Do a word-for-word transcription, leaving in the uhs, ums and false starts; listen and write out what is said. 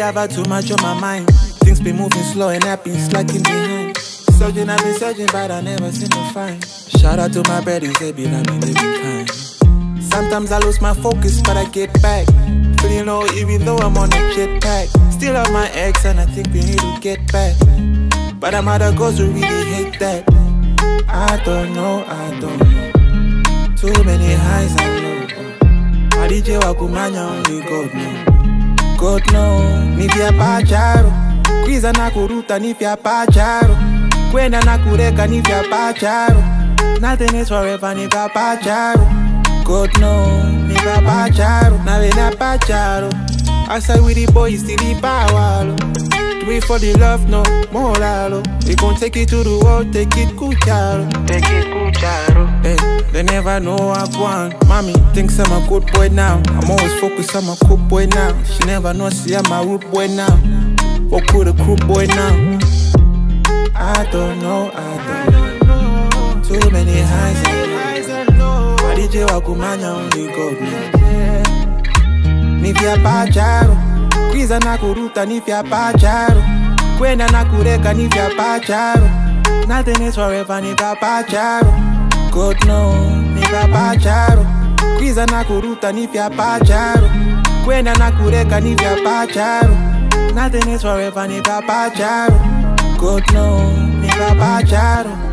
I've had too much on my mind. Things been moving slow and I've been slacking behind. Searching, I've been searching, but I never seem to find. Shout out to my brothers, they be like me, they be kind. Sometimes I lose my focus, but I get back. Feeling low even though I'm on a jetpack. Still have my ex and I think we need to get back. But I'm other girls who really hate that. I don't know, I don't know. Too many highs I know. I D J wakumanya only God know. God know. Nifya pacharo. Kwiza na kuruta nifya pacharo. Kwenda na kureka nifya pacharo. Nothing is forever nifya pacharo. God know. Nifya pacharo. Na vena pacharo. Aside with the boys still the power. Do it for the love, no more lalo. We gon' take it to the world, take it kucharo. Take it kucharo. Hey, they never know I want. Mommy thinks I'm a good boy now. I'm always focused, I'm a good boy now. She never knows see I'm a rude boy now. Or could a crude boy now. I don't know, I don't know. Too many highs I know. I D J wakumanya only God know. Nifya pacharo. Kwiza na kuruta nifya pacharo. Kwenda na kureka nifya pacharo. Nothing is forever nifya pacharo. God know nifya pacharo. Kwiza na kuruta nifya pacharo. Kwenda na kureka nifya pacharo. Nothing is forever nifya pacharo. God know nifya pacharo.